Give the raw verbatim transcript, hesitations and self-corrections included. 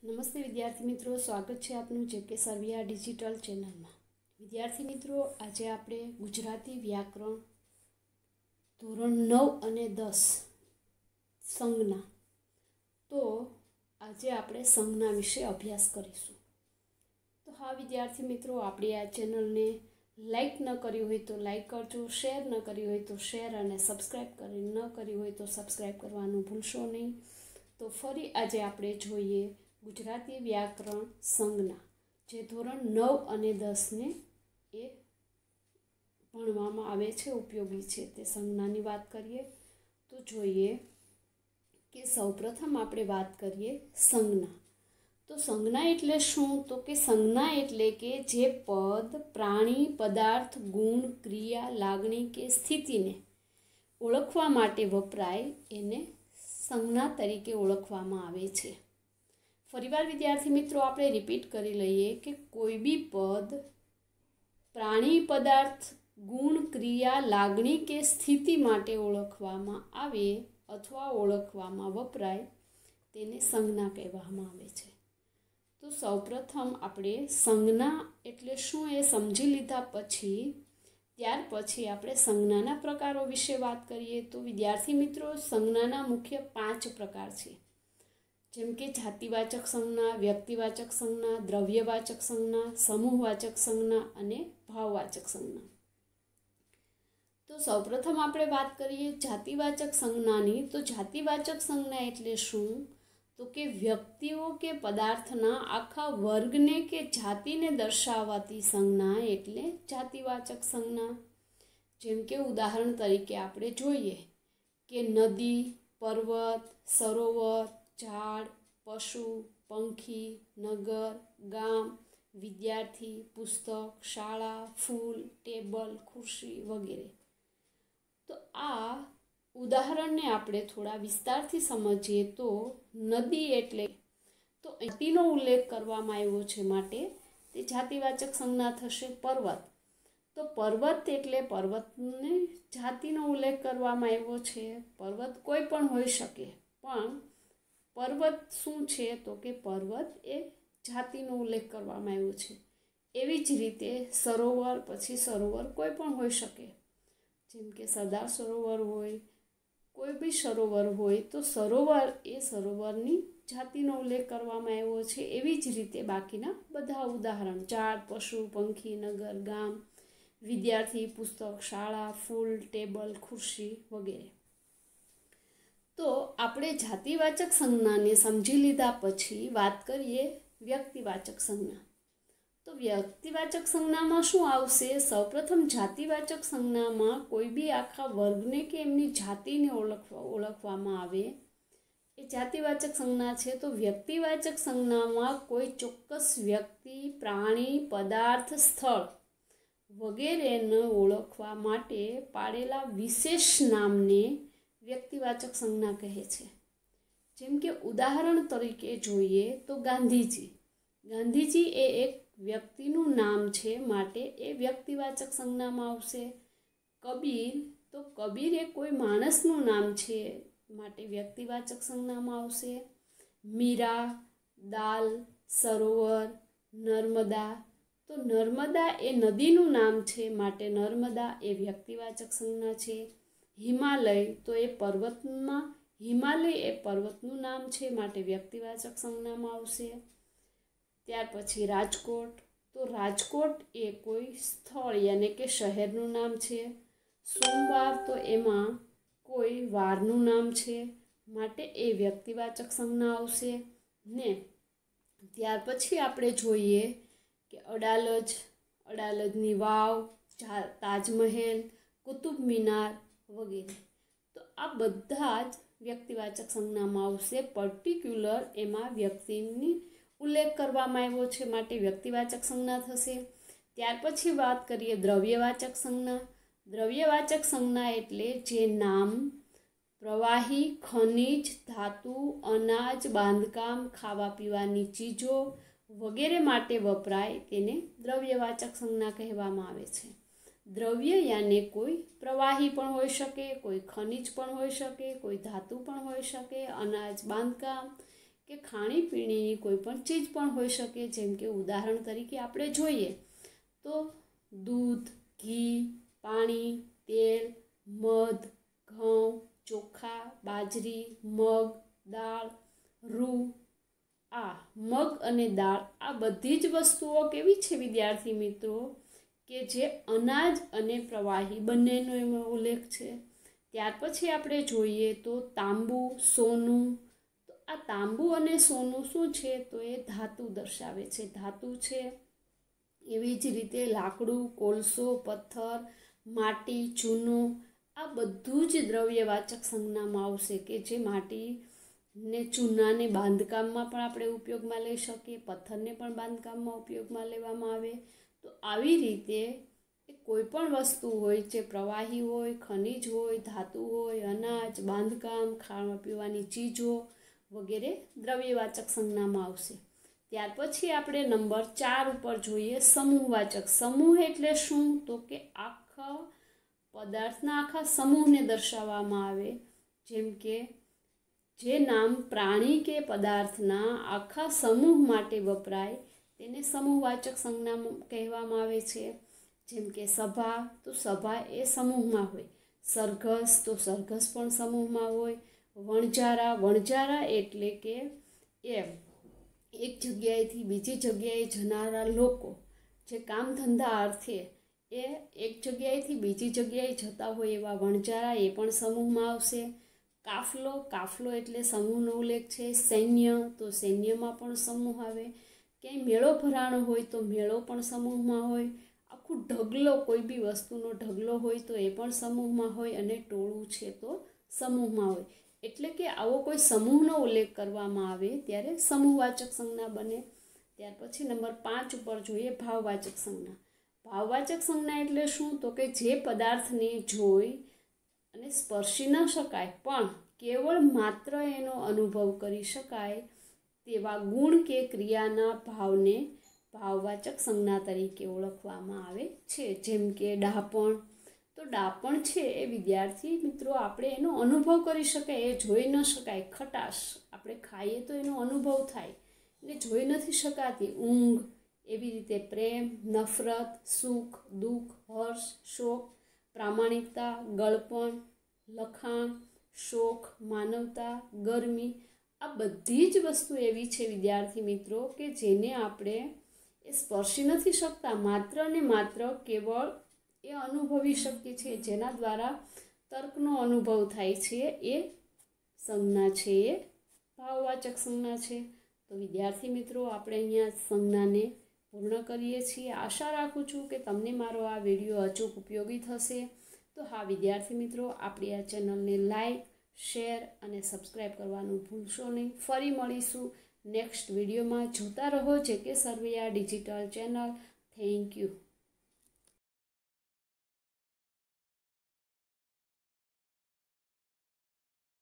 નમસ્તે વિદ્યાર્થી મિત્રો, સ્વાગત છે આપનું જેકે સરવિયા ડિજિટલ ચેનલમાં। વિદ્યાર્થી મિત્રો, આજે આપણે ગુજરાતી વ્યાકરણ ધોરણ નવ અને દસ સંજ્ઞા, તો આજે આપણે સંજ્ઞા વિશે અભ્યાસ કરીશું। તો હા વિદ્યાર્થી મિત્રો, આપણી આ ચેનલને લાઈક ન કરી હોય તો લાઈક કરજો, શેર ન કરી હોય તો શેર અને સબસ્ક્રાઈબ કરી ન કરી હોય તો સબસ્ક્રાઈબ કરવાનું ભૂલશો નહીં। તો ફરી આજે આપણે જોઈએ ગુજરાતી વ્યાકરણ સંજ્ઞા, જે ધોરણ નવ અને દસને એ ભણવામાં આવે છે, ઉપયોગી છે તે સંજ્ઞાની વાત કરીએ તો જોઈએ કે સૌપ્રથમ આપણે વાત કરીએ સંજ્ઞા। તો સંજ્ઞા એટલે શું? તો કે સંજ્ઞા એટલે કે જે પદ, પ્રાણી, પદાર્થ, ગુણ, ક્રિયા, લાગણી કે સ્થિતિને ઓળખવા માટે વપરાય એને સંજ્ઞા તરીકે ઓળખવામાં આવે છે। ફરીવાર વિદ્યાર્થી મિત્રો, આપણે રિપીટ કરી લઈએ કે કોઈ બી પદ, પ્રાણી, પદાર્થ, ગુણ, ક્રિયા, લાગણી કે સ્થિતિ માટે ઓળખવામાં આવે અથવા ઓળખવામાં વપરાય તેને સંજ્ઞા કહેવામાં આવે છે। તો સૌપ્રથમ આપણે સંજ્ઞા એટલે શું એ સમજી લીધા પછી ત્યાર પછી આપણે સંજ્ઞાના પ્રકારો વિશે વાત કરીએ। તો વિદ્યાર્થી મિત્રો, સંજ્ઞાના મુખ્ય પાંચ પ્રકાર છે, જેમ કે જાતિવાચક સંજ્ઞા, વ્યક્તિવાચક સંજ્ઞા, દ્રવ્યવાચક સંજ્ઞા, સમૂહવાચક સંજ્ઞા અને ભાવવાચક સંજ્ઞા। તો સૌપ્રથમ આપણે વાત કરીએ જાતિવાચક સંજ્ઞાની। તો જાતિવાચક સંજ્ઞા એટલે શું? તો કે વ્યક્તિઓ કે પદાર્થના આખા વર્ગને કે જાતિને દર્શાવતી સંજ્ઞા એટલે જાતિવાચક સંજ્ઞા। જેમ કે ઉદાહરણ તરીકે આપણે જોઈએ કે નદી, પર્વત, સરોવર, ઝાડ, પશુ, પંખી, નગર, ગામ, વિદ્યાર્થી, પુસ્તક, શાળા, ફૂલ, ટેબલ, ખુરશી વગેરે। તો આ ઉદાહરણને આપણે થોડા વિસ્તારથી સમજીએ તો નદી એટલે તો જાતિનો ઉલ્લેખ કરવામાં આવ્યો છે માટે તે જાતિવાચક સંજ્ઞા થશે। પર્વત, તો પર્વત એટલે પર્વતની જાતિનો ઉલ્લેખ કરવામાં આવ્યો છે। પર્વત કોઈ પણ હોઈ શકે, પણ પર્વત શું છે? તો કે પર્વત એ જાતિનો ઉલ્લેખ કરવામાં આવ્યો છે। એવી જ રીતે સરોવર, પછી સરોવર કોઈ પણ હોઈ શકે, જેમ કે સરદાર સરોવર હોય, કોઈ બી સરોવર હોય, તો સરોવર એ સરોવરની જાતિનો ઉલ્લેખ કરવામાં આવ્યો છે। એવી જ રીતે બાકીના બધા ઉદાહરણ ઝાડ, પશુ, પંખી, નગર, ગામ, વિદ્યાર્થી, પુસ્તક, શાળા, ફૂલ, ટેબલ, ખુરશી વગેરે। તો આપણે જાતિવાચક સંજ્ઞાને સમજી લીધા પછી વાત કરીએ વ્યક્તિવાચક સંજ્ઞા। તો વ્યક્તિવાચક સંજ્ઞામાં શું આવશે? સૌપ્રથમ જાતિવાચક સંજ્ઞામાં કોઈ બી આખા વર્ગને કે એમની જાતિને ઓળખવા ઓળખવામાં આવે એ જાતિવાચક સંજ્ઞા છે। તો વ્યક્તિવાચક સંજ્ઞામાં કોઈ ચોક્કસ વ્યક્તિ, પ્રાણી, પદાર્થ, સ્થળ વગેરેને ઓળખવા માટે પાડેલા વિશેષ નામને વ્યક્તિવાચક સંજ્ઞા કહે છે। જેમ કે ઉદાહરણ તરીકે જોઈએ તો ગાંધીજી, ગાંધીજી એ એક વ્યક્તિનું નામ છે માટે એ વ્યક્તિવાચક સંજ્ઞામાં આવશે। કબીર, તો કબીર એ કોઈ માણસનું નામ છે માટે વ્યક્તિવાચક સંજ્ઞામાં આવશે। મીરા, દાલ, સરોવર, નર્મદા, તો નર્મદા એ નદીનું નામ છે માટે નર્મદા એ વ્યક્તિવાચક સંજ્ઞા છે। હિમાલય, તો એ પર્વતમાં હિમાલય એ પર્વતનું નામ છે માટે વ્યક્તિવાચક સંજ્ઞામાં આવશે। ત્યાર પછી રાજકોટ, તો રાજકોટ એ કોઈ સ્થળ યાને કે શહેરનું નામ છે। સોમવાર, તો એમાં કોઈ વારનું નામ છે માટે એ વ્યક્તિવાચક સંજ્ઞા આવશે ને। ત્યાર પછી આપણે જોઈએ કે અડાલજ, અડાલજની વાવ, તાજમહેલ, કુતુબ મિનાર વગેરે। તો આ બધા જ વ્યક્તિવાચક સંજ્ઞામાં આવશે। પર્ટિક્યુલર એમાં વ્યક્તિની ઉલ્લેખ કરવામાં આવ્યો છે માટે વ્યક્તિવાચક સંજ્ઞા થશે। ત્યાર પછી વાત કરીએ દ્રવ્યવાચક સંજ્ઞા। દ્રવ્યવાચક સંજ્ઞા એટલે જે નામ, પ્રવાહી, ખનિજ, ધાતુ, અનાજ, બાંધકામ, ખાવા પીવાની ચીજો વગેરે માટે વપરાય તેને દ્રવ્યવાચક સંજ્ઞા કહેવામાં આવે છે। દ્રવ્ય યાને કોઈ પ્રવાહી પણ હોઈ શકે, કોઈ ખનિજ પણ હોઈ શકે, કોઈ ધાતુ પણ હોઈ શકે, અનાજ, બાંધકામ કે ખાણીપીણીની કોઈ પણ ચીજ પણ હોઈ શકે, જેમ કે ઉદાહરણ તરીકે આપણે જોઈએ તો દૂધ, ઘી, પાણી, તેલ, મધ, ઘઉં, ચોખા, બાજરી, મગ, દાળ, રૂ. આ મગ અને દાળ આ બધી જ વસ્તુઓ કેવી છે વિદ્યાર્થી મિત્રો કે જે અનાજ અને પ્રવાહી બંનેનો એમાં ઉલ્લેખ છે. ત્યાર પછી આપણે જોઈએ તો તાંબુ, સોનું. તો આ તાંબુ અને સોનું શું છે તો એ ધાતુ દર્શાવે છે, ધાતુ છે. એવી જ રીતે લાકડું, કોલસો, પથ્થર, માટી, ચૂનો આ બધું જ દ્રવ્યવાચક સંજ્ઞામાં આવશે કે જે માટી ને ચૂનાને બાંધકામમાં પણ આપણે ઉપયોગમાં લઈ શકીએ, પથ્થરને પણ બાંધકામમાં ઉપયોગમાં લેવામાં આવે. તો આવી રીતે કોઈ પણ વસ્તુ હોય જે પ્રવાહી હોય, ખનિજ હોય, ધાતુ હોય, અનાજ, બાંધકામ, ખાવા પીવાની ચીજો વગેરે દ્રવ્યવાચક સંજ્ઞામાં આવશે. ત્યાર પછી આપણે નંબર ચાર ઉપર જોઈએ સમૂહવાચક. સમૂહ એટલે શું તો કે આખા પદાર્થના આખા સમૂહને દર્શાવવામાં આવે. જેમ કે જે નામ પ્રાણી કે પદાર્થના આખા સમૂહ માટે વપરાય તેને સમૂહવાચક સંજ્ઞા કહેવામાં આવે છે. જેમ કે સભા, તો સભા એ સમૂહમાં હોય. સરઘસ, તો સરઘસ પણ સમૂહમાં હોય. વણજારા, વણજારા એટલે કે એમ એક જગ્યાએથી બીજી જગ્યાએ જનારા લોકો જે કામ ધંધા અર્થે એ એક જગ્યાએથી બીજી જગ્યાએ જતા હોય એવા વણજારા એ પણ સમૂહમાં આવશે. કાફલો, કાફલો એટલે સમૂહનો ઉલ્લેખ છે. સૈન્ય, તો સૈન્યમાં પણ સમૂહ આવે. ક્યાંય મેળો ભરાણો હોય તો મેળો પણ સમૂહમાં હોય. આખું ઢગલો, કોઈ બી વસ્તુનો ઢગલો હોય તો એ પણ સમૂહમાં હોય. અને ટોળું છે તો સમૂહમાં હોય. એટલે કે આવો કોઈ સમૂહનો ઉલ્લેખ કરવામાં આવે ત્યારે સમૂહવાચક સંજ્ઞા બને. ત્યાર પછી નંબર પાંચ ઉપર જોઈએ ભાવવાચક સંજ્ઞા. ભાવવાચક સંજ્ઞા એટલે શું તો કે જે પદાર્થને જોઈ અને સ્પર્શી ન શકાય પણ કેવળ માત્ર એનો અનુભવ કરી શકાય તેવા ગુણ કે ક્રિયાના ભાવને ભાવવાચક સંજ્ઞા તરીકે ઓળખવામાં આવે છે. જેમ કે ડાપણ, તો ડાપણ છે એ વિદ્યાર્થી મિત્રો આપણે એનો અનુભવ કરી શકાય, એ જોઈ ન શકાય. ખટાશ આપણે ખાઈએ તો એનો અનુભવ થાય ને જોઈ નથી શકાતી. ઊંઘ, એવી રીતે પ્રેમ, નફરત, સુખ, દુઃખ, હર્ષ, શોક, પ્રામાણિકતા, ગળપણ, લખાણ, શોખ, માનવતા, ગરમી આ બધી જ વસ્તુ એવી છે વિદ્યાર્થી મિત્રો કે જેને આપણે એ સ્પર્શી નથી શકતા, માત્ર ને માત્ર કેવળ એ અનુભવી શકીએ છીએ. જેના દ્વારા તર્કનો અનુભવ થાય છે એ સંજ્ઞા છે એ ભાવવાચક સંજ્ઞા છે. તો વિદ્યાર્થી મિત્રો આપણે અહીંયા સંજ્ઞાને પૂર્ણ કરીએ છીએ. આશા રાખું છું કે તમને મારો આ વિડીયો અચૂક ઉપયોગી થશે. તો હા વિદ્યાર્થી મિત્રો, આપણી આ ચેનલને લાઈક, શેર અને સબસ્ક્રાઈબ કરવાનું ભૂલશો નહીં. ફરી મળીશું નેક્સ્ટ વિડીયોમાં. જોતા રહો JK Sarvaiya digital channel. Thank you.